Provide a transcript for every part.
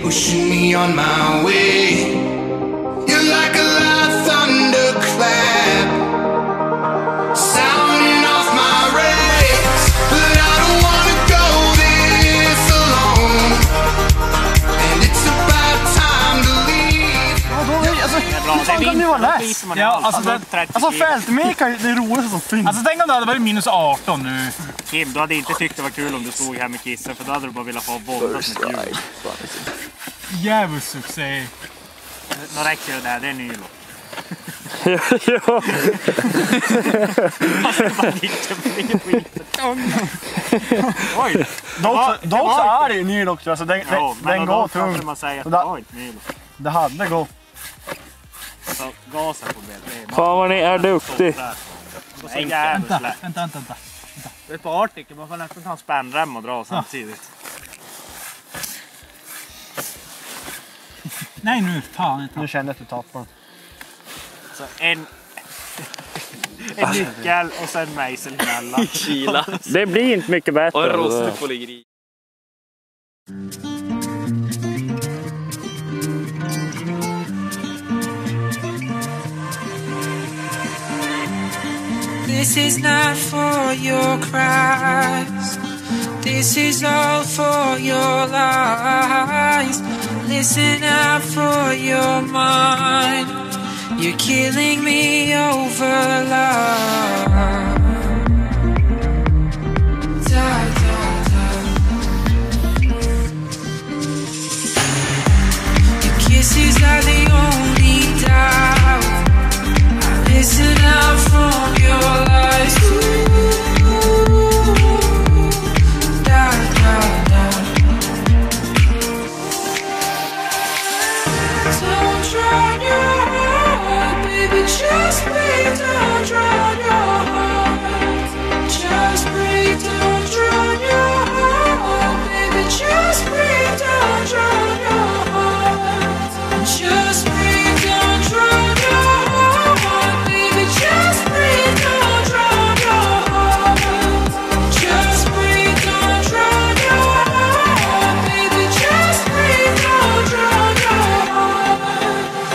pushing me on my way. You're like a loud thunderclap, sounding off my rays. But I don't wanna go this alone, and it's about time to leave. Hur fan kan det vara läst? Ja, alltså fältmeka är det roligaste som finns. Alltså tänk om det hade varit minus 18 nu. Kim, du hade inte tyckt det var kul om du stod här med kissen, för då hade du bara velat få våldat med djur. Jävligt succé. Då räcker det där, det är Nilo. Ja. Oj! Dock så är det ju Nilo också, alltså den går tungt. Man säger att det var inte Nilo. Det hade gått. Så gasen på bild. Fan vad ni är duktig. Vänta. Det är på Arctic, man får nästan ta en spärrrem och dra samtidigt. Nej nu, fan inte. Nu kände jag att du tappade. Så en nyckel och sen mejsel emellan. Kila. Det blir inte mycket bättre. Och en rostig polygri. This is not for your cries. This is all for your lies. Listen out for your mind. You're killing me over love. Da, da, da. Your kisses are the only doubt. Listen out from your lies. Da, da, da. Don't drown your heart, baby, just breathe. Don't drown your heart. Just breathe, don't drown your heart, baby, just breathe. Don't drown your heart. Just breathe, don't drown your heart, baby, just breathe. Don't drown your heart. Just breathe, don't drown your heart, baby, just breathe. Don't drown your heart.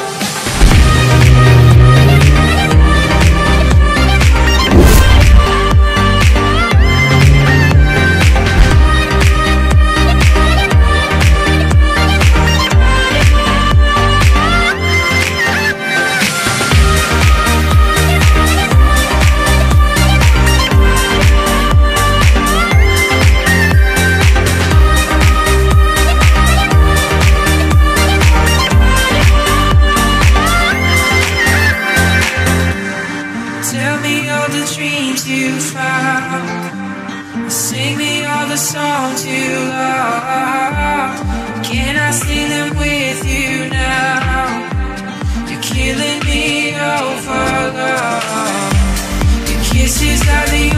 Tell me all the dreams you found. Sing me all the songs you love. Can I sing them with you now? You're killing me over love. Your kisses are the